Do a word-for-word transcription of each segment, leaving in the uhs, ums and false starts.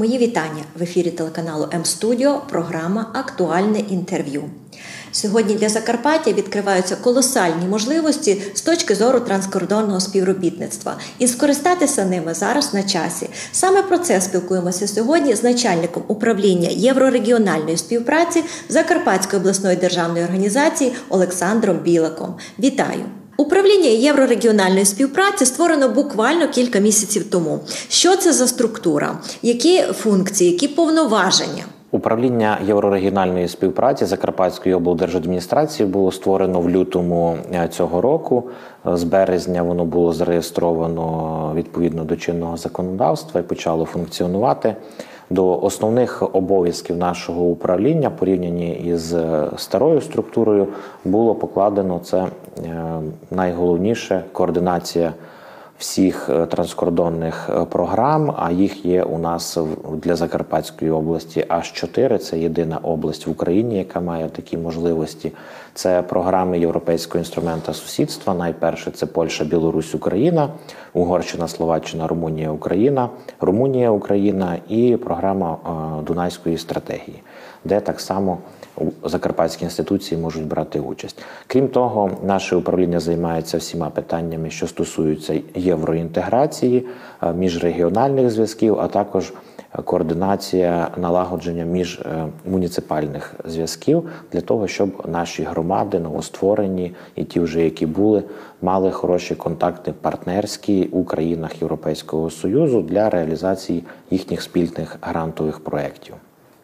Мої вітання в ефірі телеканалу М-Студіо, програма «Актуальне інтерв'ю». Сьогодні для Закарпаття відкриваються колосальні можливості з точки зору транскордонного співробітництва. І скористатися ними зараз на часі. Саме про це спілкуємося сьогодні з начальником управління єврорегіональної співпраці Закарпатської обласної державної організації Олександром Білаком. Вітаю! Управління єврорегіональної співпраці створено буквально кілька місяців тому. Що це за структура? Які функції, які повноваження? Управління єврорегіональної співпраці Закарпатської облдержадміністрації було створено в лютому цього року. З березня воно було зареєстровано відповідно до чинного законодавства і почало функціонувати. До основних обов'язків нашого управління, порівняні із старою структурою, було покладено це найголовніше – координація всіх транскордонних програм, а їх є у нас для Закарпатської області аж чотири. Це єдина область в Україні, яка має такі можливості. Це програми Європейського інструмента сусідства. Найперше – це Польща, Білорусь, Україна, Угорщина, Словаччина, Румунія, Україна, Румунія, Україна і програма Дунайської стратегії, де так само закарпатські інституції можуть брати участь. Крім того, наше управління займається всіма питаннями, що стосуються євроінтеграції, міжрегіональних зв'язків, а також координація налагодження міжмуніципальних зв'язків для того, щоб наші громади, новостворені і ті вже, які були, мали хороші контакти партнерські у країнах Європейського Союзу для реалізації їхніх спільних грантових проєктів.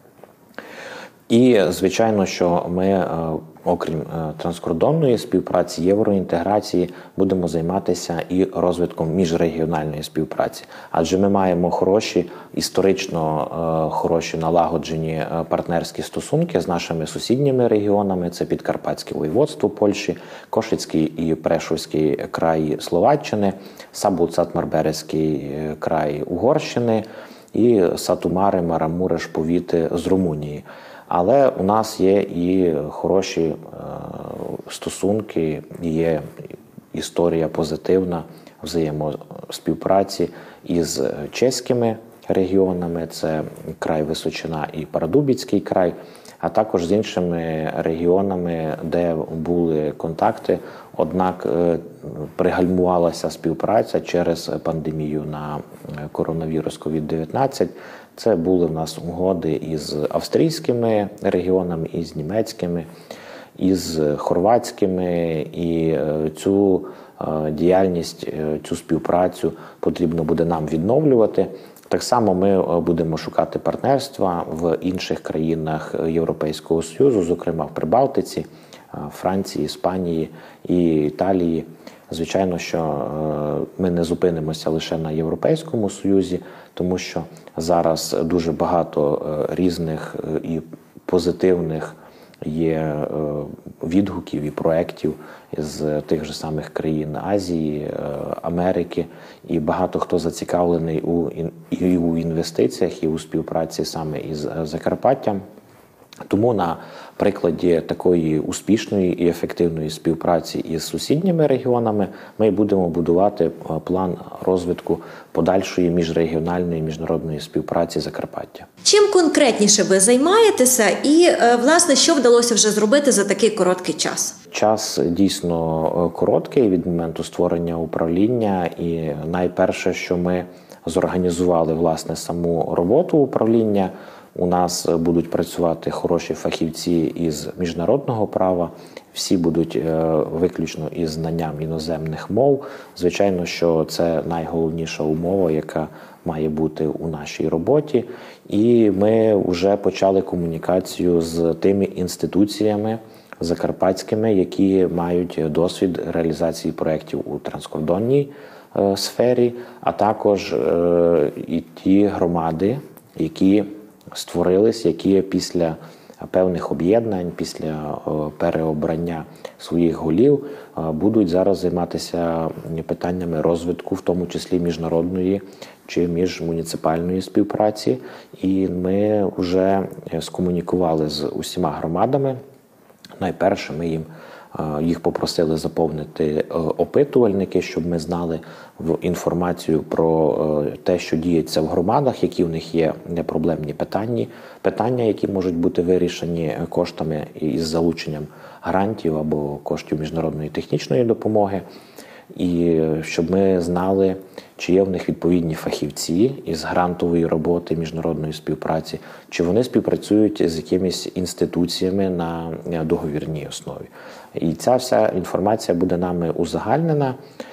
І, звичайно, що ми, окрім транскордонної співпраці, євроінтеграції, будемо займатися і розвитком міжрегіональної співпраці. Адже ми маємо хороші, історично хороші налагоджені партнерські стосунки з нашими сусідніми регіонами. Це Підкарпатське воєводство Польщі, Кошицький і Прешовський краї Словаччини, Сабу-Цатмар-Березький край Угорщини і Сату-Маре, Марамуреш повіти з Румунії. Але у нас є і хороші стосунки, є історія позитивна взаємоспівпраці із чеськими регіонами, це край Височина і Парадубіцький край, а також з іншими регіонами, де були контакти, однак пригальмувалася співпраця через пандемію на коронавірус ковід дев'ятнадцять. Це були в нас угоди із австрійськими регіонами, із німецькими, із хорватськими, і цю діяльність, цю співпрацю потрібно буде нам відновлювати. Так само ми будемо шукати партнерства в інших країнах Європейського Союзу, зокрема в Прибалтиці, Франції, Іспанії і Італії. Звичайно, що ми не зупинимося лише на Європейському Союзі, тому що зараз дуже багато різних і позитивних є відгуків і проєктів з тих же самих країн Азії, Америки, і багато хто зацікавлений у, і у інвестиціях, і у співпраці саме із Закарпаттям. Тому на прикладі такої успішної і ефективної співпраці із сусідніми регіонами ми будемо будувати план розвитку подальшої міжрегіональної міжнародної співпраці Закарпаття. Чим конкретніше ви займаєтеся і, власне, що вдалося вже зробити за такий короткий час? Час дійсно короткий від моменту створення управління, і найперше, що ми зорганізували, власне, саму роботу управління. У нас будуть працювати хороші фахівці із міжнародного права, всі будуть виключно із знанням іноземних мов. Звичайно, що це найголовніша умова, яка має бути у нашій роботі. І ми вже почали комунікацію з тими інституціями закарпатськими, які мають досвід реалізації проєктів у транскордонній сфері, а також і ті громади, які створились, які після певних об'єднань, після переобрання своїх голів будуть зараз займатися питаннями розвитку, в тому числі міжнародної чи міжмуніципальної співпраці. І ми вже скомунікували з усіма громадами. Найперше ми їм Їх попросили заповнити опитувальники, щоб ми знали інформацію про те, що діється в громадах, які в них є проблемні питання, питання, які можуть бути вирішені коштами із залученням грантів або коштів міжнародної технічної допомоги. І щоб ми знали, чи є в них відповідні фахівці із грантової роботи, міжнародної співпраці, чи вони співпрацюють з якимись інституціями на договірній основі. І ця вся інформація буде нами узагальнена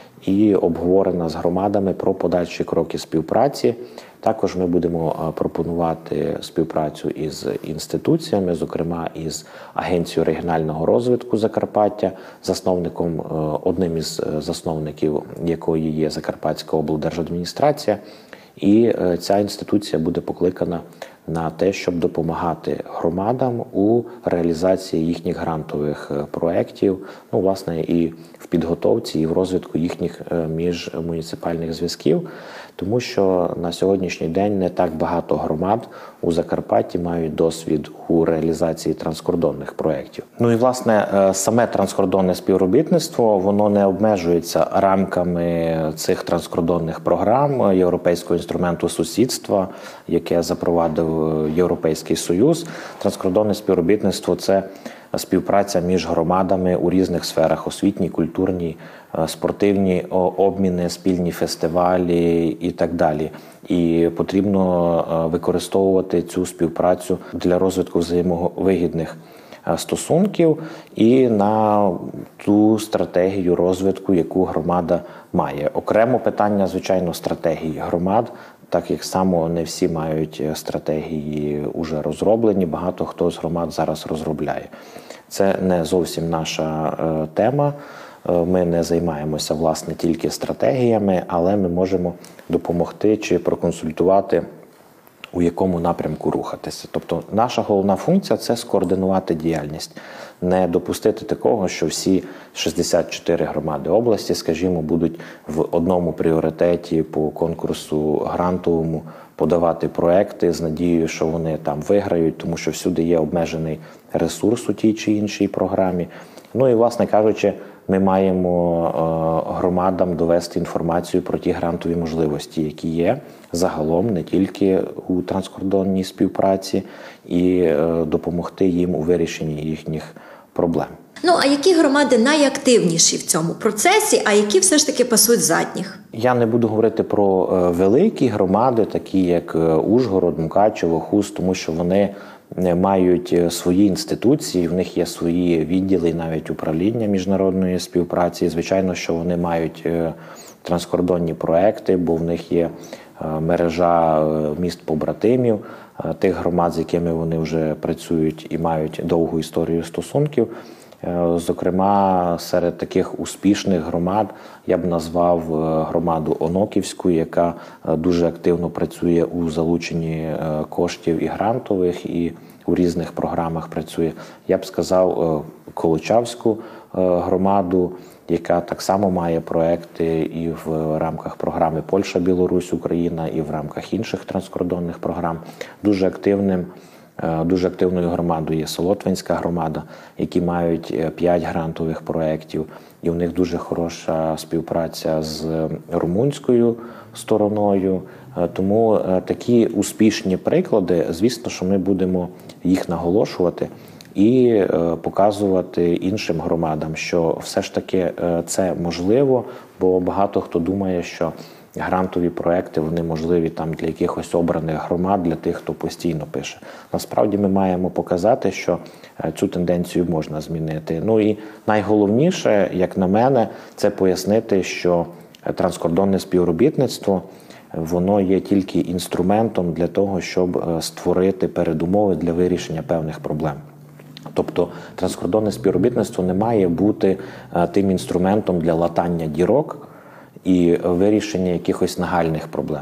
і обговорена з громадами про подальші кроки співпраці. Також ми будемо пропонувати співпрацю із інституціями, зокрема із Агенцією регіонального розвитку Закарпаття, засновником, одним із засновників якої є Закарпатська облдержадміністрація. І ця інституція буде покликана на те, щоб допомагати громадам у реалізації їхніх грантових проєктів, ну, власне, і в підготовці, і в розвитку їхніх міжмуніципальних зв'язків, тому що на сьогоднішній день не так багато громад у Закарпатті мають досвід у реалізації транскордонних проєктів. Ну і, власне, саме транскордонне співробітництво, воно не обмежується рамками цих транскордонних програм Європейського інструменту сусідства, яке запровадив Європейський Союз. Транскордонне співробітництво – це співпраця між громадами у різних сферах: освітній, культурній, спортивні обміни, спільні фестивалі і так далі. І потрібно використовувати цю співпрацю для розвитку взаємовигідних стосунків і на ту стратегію розвитку, яку громада має. Окремо питання, звичайно, стратегії громад, так як само не всі мають стратегії уже розроблені, багато хто з громад зараз розробляє. Це не зовсім наша е, тема. Ми не займаємося, власне, тільки стратегіями, але ми можемо допомогти чи проконсультувати, у якому напрямку рухатися. Тобто наша головна функція – це скоординувати діяльність. Не допустити такого, що всі шістдесят чотири громади області, скажімо, будуть в одному пріоритеті по конкурсу грантовому подавати проекти з надією, що вони там виграють, тому що всюди є обмежений ресурс у тій чи іншій програмі. Ну і, власне кажучи, ми маємо громадам довести інформацію про ті грантові можливості, які є загалом, не тільки у транскордонній співпраці, і допомогти їм у вирішенні їхніх проблем. Ну, а які громади найактивніші в цьому процесі, а які все ж таки пасуть задніх? Я не буду говорити про великі громади, такі як Ужгород, Мукачево, Хуст, тому що вони мають свої інституції, в них є свої відділи, навіть управління міжнародної співпраці. Звичайно, що вони мають транскордонні проекти, бо в них є мережа міст-побратимів, тих громад, з якими вони вже працюють і мають довгу історію стосунків. Зокрема, серед таких успішних громад я б назвав громаду Оноківську, яка дуже активно працює у залученні коштів і грантових, і у різних програмах працює. Я б сказав Колочавську громаду, яка так само має проекти і в рамках програми Польща, Білорусь, Україна, і в рамках інших транскордонних програм. Дуже активним Дуже активною громадою є Солотвинська громада, які мають п'ять грантових проєктів, і у них дуже хороша співпраця з румунською стороною. Тому такі успішні приклади, звісно, що ми будемо їх наголошувати і показувати іншим громадам, що все ж таки це можливо, бо багато хто думає, що грантові проекти, вони можливі там для якихось обраних громад, для тих, хто постійно пише. Насправді ми маємо показати, що цю тенденцію можна змінити. Ну і найголовніше, як на мене, це пояснити, що транскордонне співробітництво, воно є тільки інструментом для того, щоб створити передумови для вирішення певних проблем. Тобто транскордонне співробітництво не має бути тим інструментом для латання дірок і вирішення якихось нагальних проблем.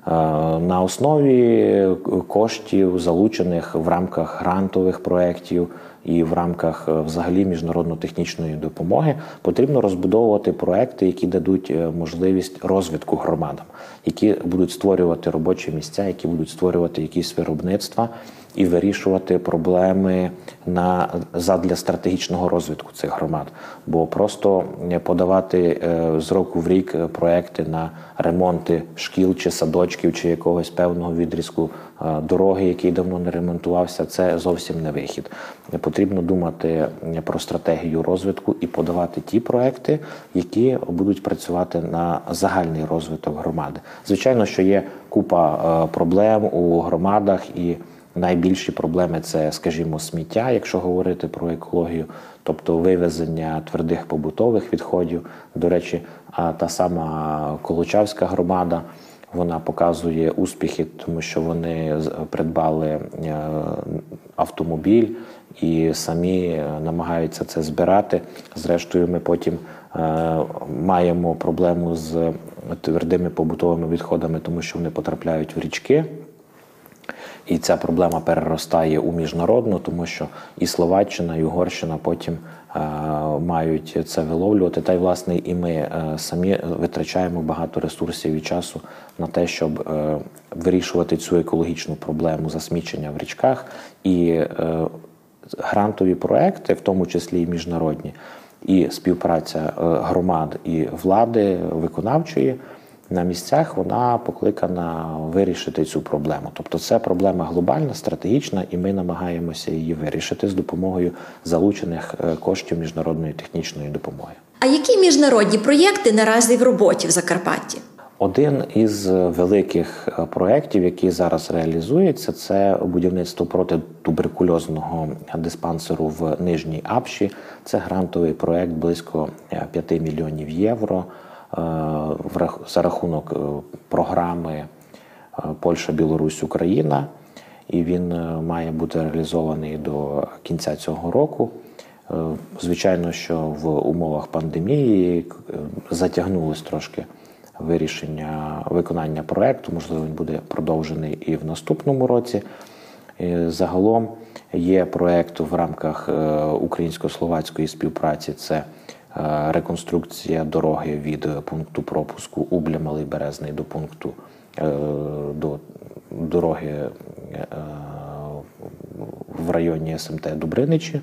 На основі коштів, залучених в рамках грантових проєктів і в рамках взагалі міжнародно-технічної допомоги, потрібно розбудовувати проекти, які дадуть можливість розвитку громадам, які будуть створювати робочі місця, які будуть створювати якісь виробництва, і вирішувати проблеми на, задля стратегічного розвитку цих громад. Бо просто подавати з року в рік проекти на ремонти шкіл чи садочків, чи якогось певного відрізку дороги, який давно не ремонтувався, це зовсім не вихід. Потрібно думати про стратегію розвитку і подавати ті проекти, які будуть працювати на загальний розвиток громади. Звичайно, що є купа проблем у громадах, і найбільші проблеми – це, скажімо, сміття, якщо говорити про екологію, тобто вивезення твердих побутових відходів. До речі, та сама Колочавська громада, вона показує успіхи, тому що вони придбали автомобіль і самі намагаються це збирати. Зрештою, ми потім маємо проблему з твердими побутовими відходами, тому що вони потрапляють в річки. І ця проблема переростає у міжнародну, тому що і Словаччина, і Угорщина потім е, мають це виловлювати. Та й, власне, і ми е, самі витрачаємо багато ресурсів і часу на те, щоб е, вирішувати цю екологічну проблему засмічення в річках. І е, грантові проекти, в тому числі і міжнародні, і співпраця е, громад і влади виконавчої, на місцях, вона покликана вирішити цю проблему. Тобто це проблема глобальна, стратегічна, і ми намагаємося її вирішити з допомогою залучених коштів міжнародної технічної допомоги. А які міжнародні проєкти наразі в роботі в Закарпатті? Один із великих проєктів, який зараз реалізується, це будівництво протитуберкульозного диспансеру в Нижній Апші. Це грантовий проєкт близько п'ять мільйонів євро за рахунок програми Польща, Білорусь, Україна. І він має бути реалізований до кінця цього року. Звичайно, що в умовах пандемії затягнулось трошки вирішення, виконання проєкту. Можливо, він буде продовжений і в наступному році. Загалом є проєкт в рамках українсько-словацької співпраці. Це реконструкція дороги від пункту пропуску Убля Малий Березний до пункту до дороги в районі СМТ Дубриничі.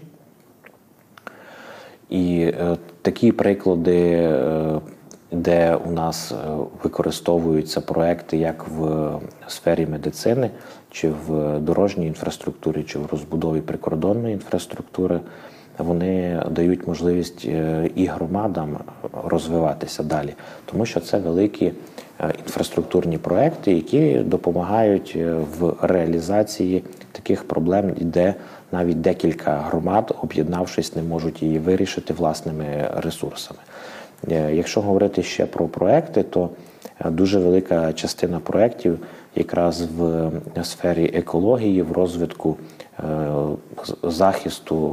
І такі приклади, де у нас використовуються проекти як в сфері медицини, чи в дорожній інфраструктурі, чи в розбудові прикордонної інфраструктури, вони дають можливість і громадам розвиватися далі. Тому що це великі інфраструктурні проекти, які допомагають в реалізації таких проблем, де навіть декілька громад, об'єднавшись, не можуть її вирішити власними ресурсами. Якщо говорити ще про проекти, то дуже велика частина проєктів якраз в сфері екології, в розвитку захисту,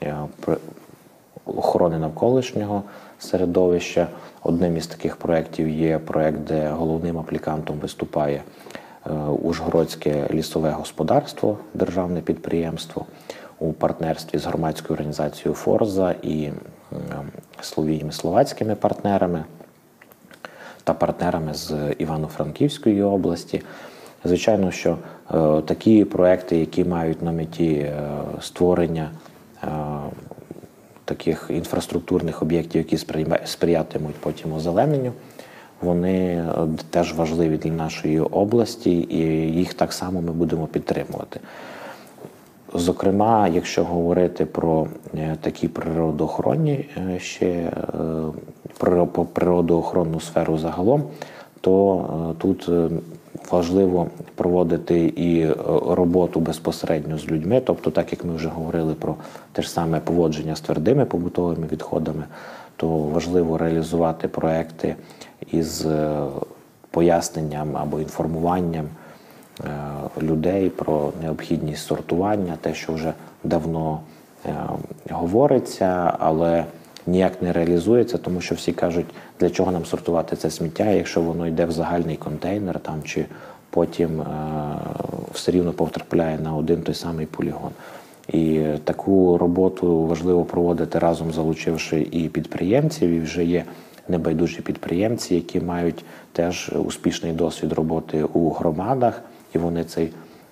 охорони навколишнього середовища. Одним із таких проєктів є проєкт, де головним аплікантом виступає Ужгородське лісове господарство, державне підприємство, у партнерстві з громадською організацією «Форза» і своїми словацькими партнерами та партнерами з Івано-Франківської області. Звичайно, що е, такі проекти, які мають на меті е, створення е, таких інфраструктурних об'єктів, які сприятимуть потім озелененню, вони теж важливі для нашої області, і їх так само ми будемо підтримувати. Зокрема, якщо говорити про такі природоохоронні ще про природоохоронну сферу загалом, то тут важливо проводити і роботу безпосередньо з людьми, тобто, так як ми вже говорили про те ж саме поводження з твердими побутовими відходами, то важливо реалізувати проекти із поясненням або інформуванням людей про необхідність сортування, те, що вже давно говориться, але ніяк не реалізується, тому що всі кажуть, для чого нам сортувати це сміття, якщо воно йде в загальний контейнер, там, чи потім е, все рівно потрапляє на один той самий полігон. І таку роботу важливо проводити разом, залучивши і підприємців, і вже є небайдужі підприємці, які мають теж успішний досвід роботи у громадах, і вони цей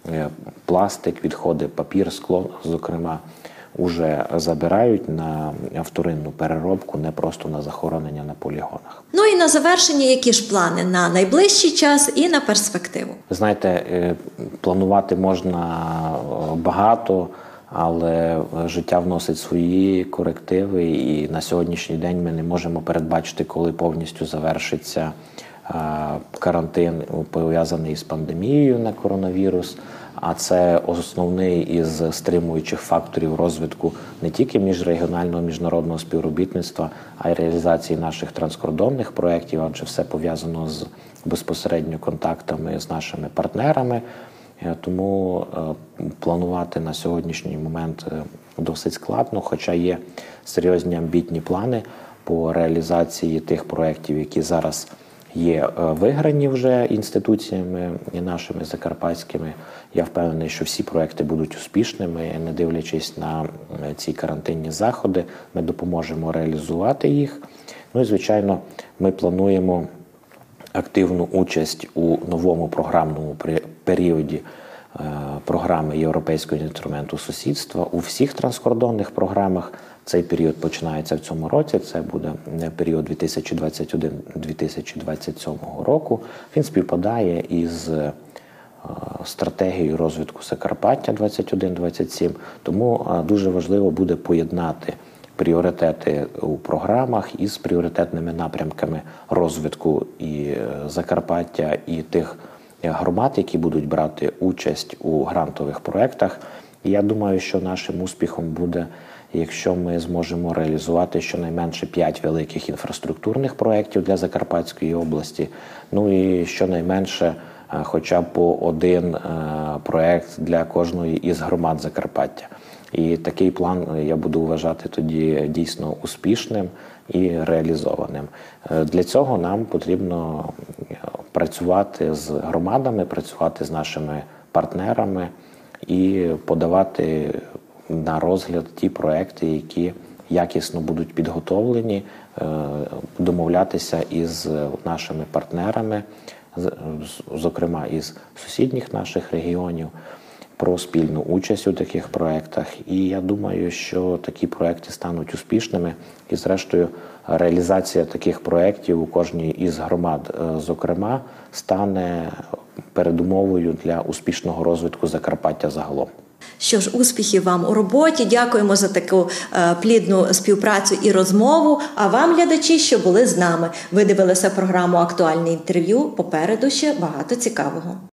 пластик, відходи, папір, скло, зокрема, уже забирають на вторинну переробку, не просто на захоронення на полігонах. Ну і на завершення, які ж плани на найближчий час і на перспективу? Ви знаєте, планувати можна багато, але життя вносить свої корективи, і на сьогоднішній день ми не можемо передбачити, коли повністю завершиться карантин, пов'язаний з пандемією на коронавірус. А це основний із стримуючих факторів розвитку не тільки міжрегіонального міжнародного співробітництва, а й реалізації наших транскордонних проєктів, адже все пов'язано з безпосередньо контактами з нашими партнерами. Тому планувати на сьогоднішній момент досить складно, хоча є серйозні амбітні плани по реалізації тих проєктів, які зараз є виграні вже інституціями нашими закарпатськими. Я впевнений, що всі проекти будуть успішними, не дивлячись на ці карантинні заходи, ми допоможемо реалізувати їх. Ну і, звичайно, ми плануємо активну участь у новому програмному періоді програми Європейського інструменту сусідства у всіх транскордонних програмах. Цей період починається в цьому році, це буде період дві тисячі двадцять один - дві тисячі двадцять сім року. Він співпадає із стратегією розвитку Закарпаття двадцять один - двадцять сім, тому дуже важливо буде поєднати пріоритети у програмах із пріоритетними напрямками розвитку і Закарпаття, і тих громад, які будуть брати участь у грантових проєктах. І я думаю, що нашим успіхом буде, якщо ми зможемо реалізувати щонайменше п'ять великих інфраструктурних проєктів для Закарпатської області, ну і щонайменше хоча б по один проєкт для кожної із громад Закарпаття. І такий план я буду вважати тоді дійсно успішним і реалізованим. Для цього нам потрібно працювати з громадами, працювати з нашими партнерами і подавати на розгляд ті проекти, які якісно будуть підготовлені, домовлятися із нашими партнерами, зокрема із сусідніх наших регіонів, про спільну участь у таких проєктах. І я думаю, що такі проєкти стануть успішними. І зрештою, реалізація таких проєктів у кожній із громад, зокрема, стане передумовою для успішного розвитку Закарпаття загалом. Що ж, успіхів вам у роботі. Дякуємо за таку е, плідну співпрацю і розмову. А вам, глядачі, що були з нами. Ви дивилися програму «Актуальне інтерв'ю». Попереду ще багато цікавого.